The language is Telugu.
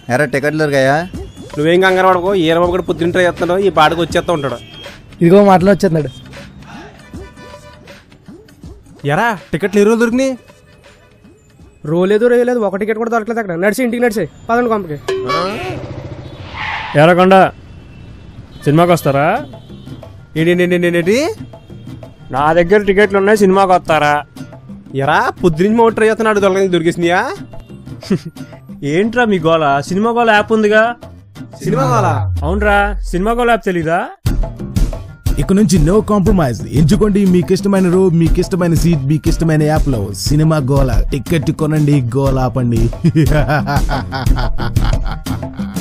ఎరా టికెట్లు దొరికాయా? నువ్వేం కంగారు పడకు, ఈరబాబు కూడా పొద్దున్న ట్రై చేస్తున్నాడు, ఈ పాటకు వచ్చేస్తా ఉంటాడు. ఇదిగో మాటలో వచ్చేస్తున్నాడు. ఎరా టికెట్లు ఏ రోజు దొరికినాయి? రోలేదు రేయలేదు, ఒక టికెట్ కూడా దొరకలేదు అక్కడ. నడిచి ఇంటికి నడిచి పదండి కొంపకి. ఎరకొండ సినిమాకి వస్తారా? ఏంటి నా దగ్గర టికెట్లు ఉన్నాయి, సినిమాకి వస్తారా? ఎరా పొద్దునుంచి మా ట్రై చేస్తున్నాడు, దొరికేసినాయా? ఏంట్రా మీ గోల? సినిమా గోల యాప్ ఉందిగా. సినిమా కావాలా? అవునరా, సినిమా గోల యాప్ తెలీదా? ఇక నుంచి నో కాంప్రమైజ్. ఎంచుకోండి మీకు ఇష్టమైన రో, మీకు ఇష్టమైన సీట్, మీకు ఇష్టమైన యాప్ లో సినిమా గోల. టికెట్ కొనండి, గోల ఆపండి.